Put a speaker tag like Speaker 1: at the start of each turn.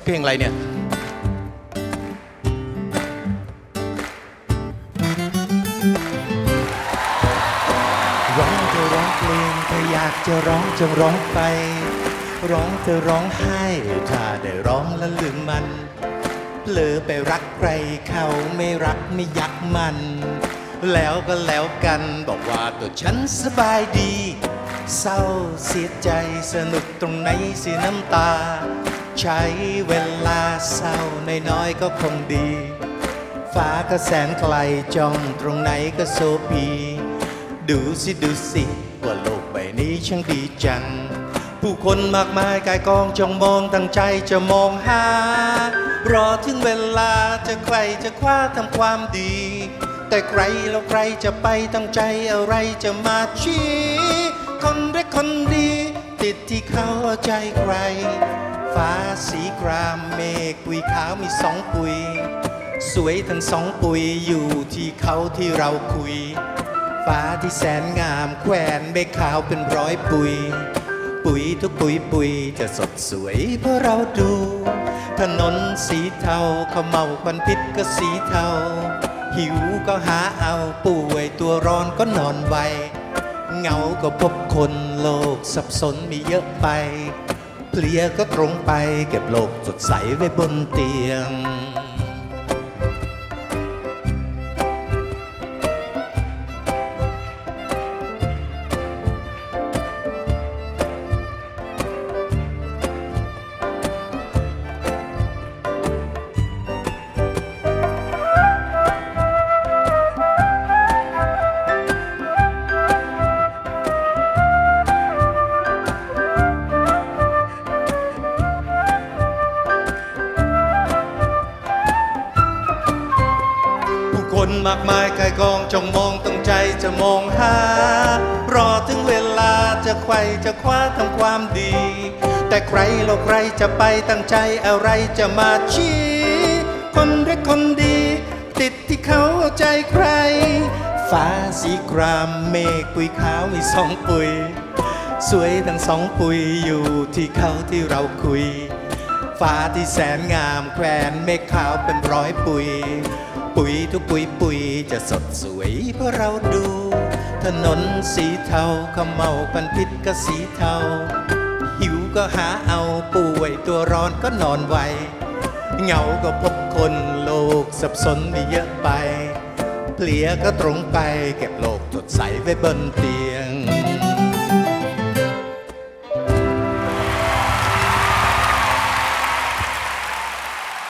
Speaker 1: เพลงอะไรเนี่ยร้องจะร้องเพลงถ้าอยากจะร้องจงร้องไปร้องจะร้องไห้ถ้าได้ร้องแล้วลืมมันเผลอไปรักใครเขาไม่รักไม่ยักมันแล้วก็แล้วกันบอกว่าตัวฉันสบายดีเศร้าเสียใจสนุกตรงไหนเสียน้ำตาใช้เวลาเศร้าน้อยๆก็คงดีฟ้าก็แสนไกลจ้องตรงไหนก็โซพีดูสิว่าโลกใบนี้ช่างดีจังผู้คนมากมายกายกองจ้องมองตั้งใจจะมองหารอถึงเวลาจะใครจะคว้าทำความดีแต่ใครแล้วใครจะไปตั้งใจอะไรจะมาชี้คนเล็กคนดีติดที่เขาเอาใจใครฟ้าสีครามเมฆปุยขาวมีสองปุยสวยทั้งสองปุยอยู่ที่เขาที่เราคุยฟ้าที่แสนงามแขวนเมฆขาวเป็นร้อยปุยปุ๋ยทุกปุยจะสดสวยเพราะเราดูถนนสีเทาเขาเมาควันพิษก็สีเทาหิวก็หาเอาป่วยตัวร้อนก็นอนไวเหงาก็พบคนโลกสับสนมีเยอะไปเพลียก็ตรงไปเก็บโลกสดใสไว้บนเตียงคนมากมายกายกองจ้องมองตั้งใจจะมองหารอถึงเวลาจะไขว่จะคว้าทำความดีแต่ใครเราใครจะไปตั้งใจอะไรจะมาชี้คนเล็กคนดีติดที่เขาเอาใจใครฟ้าสีครามเมฆปุยขาวมีสองปุยสวยทั้งสองปุยอยู่ที่เขาที่เราคุยฟ้าที่แสนงามแขวนเมฆขาวเป็นร้อยปุยปุ๋ยทุกปุยจะสดสวยเพราะเราดูถนนสีเทาขมเมาควันพิษก็สีเทาหิวก็หาเอาป่วยตัวร้อนก็นอนไวเหงาก็พบคนโลกสับสนมีเยอะไปเพลียก็ตรงไปเก็บโลกสดใสไว้บนเตียง